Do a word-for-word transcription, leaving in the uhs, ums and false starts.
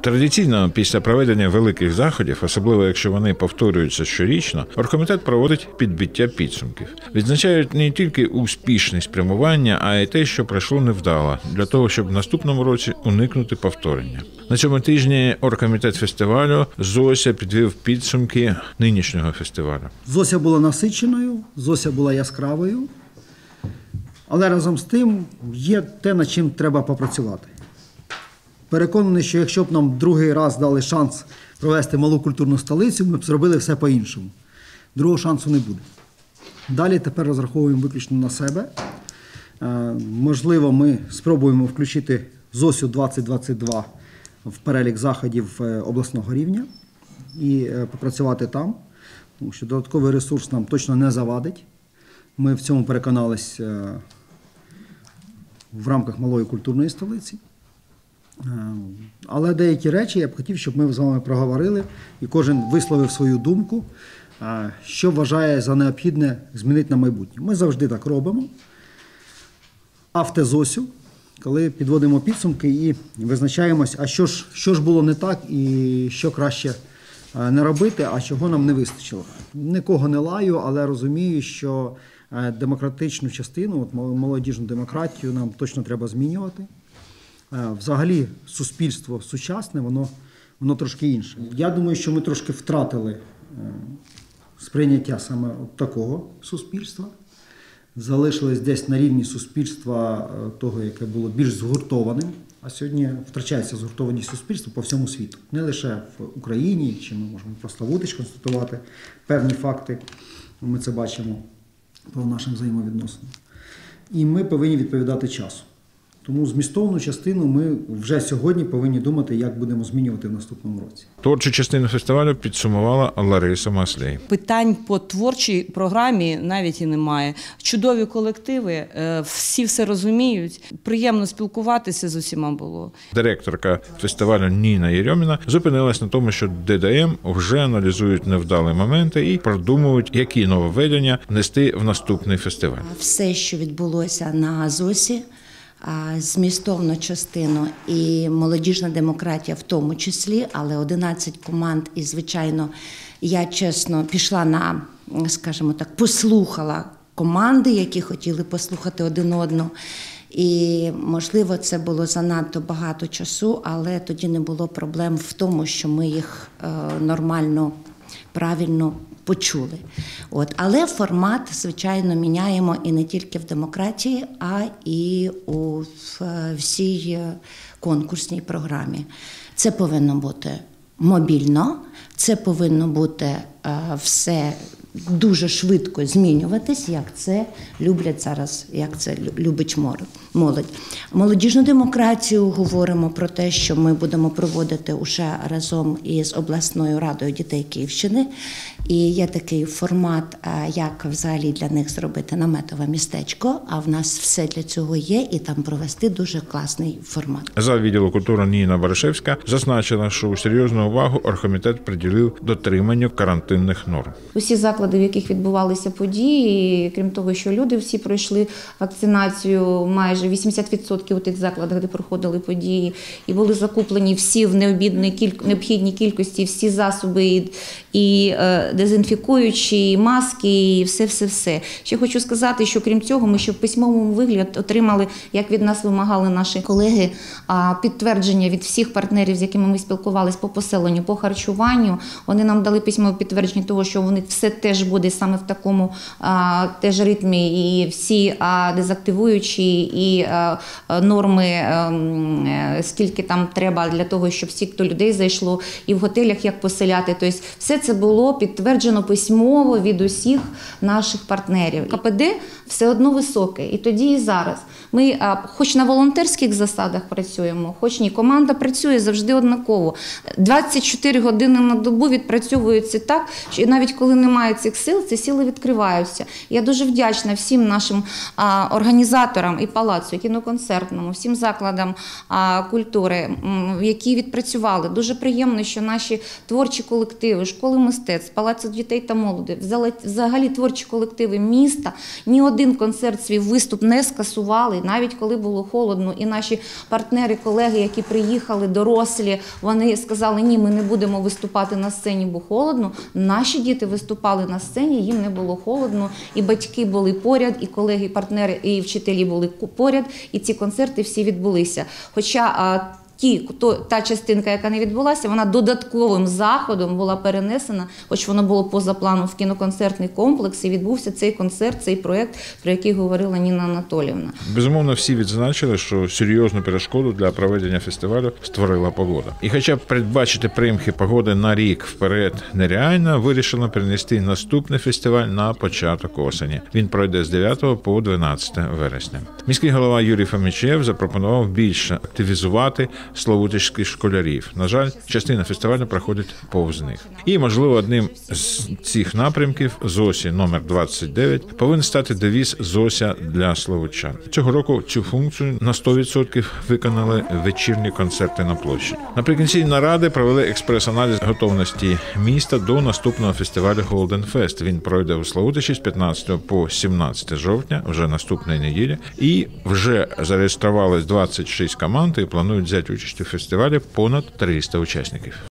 Традиційно після проведення великих заходів, особливо якщо вони повторюються щорічно, оргкомітет проводить підбиття підсумків. Відзначають не тільки успішність спрямування, а й те, що пройшло невдало, для того, щоб в наступному році уникнути повторення. На цьому тижні оргкомітет фестивалю «Зося» підвів підсумки нинішнього фестивалю. «Зося» була насиченою, «Зося» була яскравою, але разом з тим є те, над чим треба попрацювати. Переконаний, що якщо б нам другий раз дали шанс провести малу культурну столицю, ми б зробили все по-іншому. Другого шансу не буде. Далі тепер розраховуємо виключно на себе. Можливо, ми спробуємо включити «Зосю двадцять двадцять два» в перелік заходів обласного рівня і попрацювати там, тому що додатковий ресурс нам точно не завадить. Ми в цьому переконались в рамках малої культурної столиці. Але деякі речі я б хотів, щоб ми з вами проговорили і кожен висловив свою думку, що вважає за необхідне змінити на майбутнє. Ми завжди так робимо. Автозосю, коли підводимо підсумки і визначаємось, а що ж, що ж було не так і що краще не робити, а чого нам не вистачило. Нікого не лаю, але розумію, що демократичну частину, от молодіжну демократію нам точно треба змінювати. Взагалі суспільство сучасне, воно, воно трошки інше. Я думаю, що ми трошки втратили сприйняття саме от такого суспільства. Залишились десь на рівні суспільства того, яке було більш згуртованим. А сьогодні втрачається згуртованість суспільства по всьому світу. Не лише в Україні, чи ми можемо просто вутич констатувати певні факти, ми це бачимо по нашим взаємовідносинам. І ми повинні відповідати часу. Тому змістовну частину ми вже сьогодні повинні думати, як будемо змінювати в наступному році. Творчу частину фестивалю підсумувала Лариса Маслей. Питань по творчій програмі навіть і немає. Чудові колективи, всі все розуміють. Приємно спілкуватися з усіма було. Директорка фестивалю Ніна Єрьоміна зупинилась на тому, що ДДМ вже аналізують невдалі моменти і продумують, які нововведення внести в наступний фестиваль. Все, що відбулося на «Зосі», змістовну частину і молодіжна демократія в тому числі, але одинадцять команд і, звичайно, я чесно пішла на, скажімо так, послухала команди, які хотіли послухати один одного. І, можливо, це було занадто багато часу, але тоді не було проблем в тому, що ми їх нормально, правильно почули. От. Але формат, звичайно, міняємо і не тільки в демократії, а і у всій конкурсній програмі. Це повинно бути мобільно, це повинно бути все дуже швидко змінюватись, як це люблять зараз, як це любить молодь. Молодіжну демократію говоримо про те, що ми будемо проводити уже разом із обласною радою дітей Київщини. І є такий формат, як взагалі для них зробити наметове містечко, а в нас все для цього є, і там провести дуже класний формат. За відділу культури Ніна Баришевська зазначила, що серйозну увагу оргкомітет приділив дотриманню карантинних норм. Усі заклади, в яких відбувалися події, крім того, що люди всі пройшли вакцинацію, майже вісімдесят відсотків у тих закладах, де проходили події, і були закуплені всі в необхідній кількості, всі засоби і, і дезінфікуючі, і маски, і все-все-все. Ще хочу сказати, що крім цього, ми ще в письмовому вигляді отримали, як від нас вимагали наші колеги, підтвердження від всіх партнерів, з якими ми спілкувалися по поселенню, по харчуванню. Вони нам дали письмове підтвердження того, що вони все теж буде саме в такому а, теж ритмі, і всі а, дезактивуючі, і а, норми, а, скільки там треба для того, щоб стільки людей зайшло, і в готелях як поселяти. Тобто все це було підтверджено письмово від усіх наших партнерів. КПД все одно високе, і тоді, і зараз. Ми а, хоч на волонтерських засадах працюємо, хоч ні, команда працює завжди однаково. двадцять чотири години на добу відпрацьовується так, що навіть коли немає цих сил, ці сили відкриваються. Я дуже вдячна всім нашим а, організаторам і палацу, і кіноконцертному, всім закладам а, культури, м, які відпрацювали. Дуже приємно, що наші творчі колективи, школи мистецтв, палацу дітей та молоді, взагалі творчі колективи міста, ні один концерт, свій виступ не скасували, навіть коли було холодно. І наші партнери, колеги, які приїхали, дорослі, вони сказали, ні, ми не будемо виступати на сцені, бо холодно. Наші діти виступали на сцені, їм не було холодно, і батьки були поряд, і колеги, і партнери, і вчителі були поряд, і ці концерти всі відбулися. Хоча ті, то, та частинка, яка не відбулася, вона додатковим заходом була перенесена, хоч воно було поза планом, в кіноконцертний комплекс, і відбувся цей концерт, цей проєкт, про який говорила Ніна Анатоліївна. Безумовно, всі відзначили, що серйозну перешкоду для проведення фестивалю створила погода. І хоча передбачити примхи погоди на рік вперед нереально, вирішено перенести наступний фестиваль на початок осені. Він пройде з дев'ятого по дванадцяте вересня. Міський голова Юрій Фомічев запропонував більше активізувати славутичських школярів. На жаль, частина фестивалю проходить повз них. І, можливо, одним з цих напрямків ЗОСі номер двадцять дев'ять повинен стати девіз «ЗОСя для славутчан». Цього року цю функцію на сто відсотків виконали вечірні концерти на площі. Наприкінці наради провели експрес-аналіз готовності міста до наступного фестивалю Golden Fest. Він пройде у Славутичі з п'ятнадцятого по сімнадцяте жовтня, вже наступної неділі. І вже зареєструвалось двадцять шість команд і планують взяти участь у фестивалі понад триста учасників.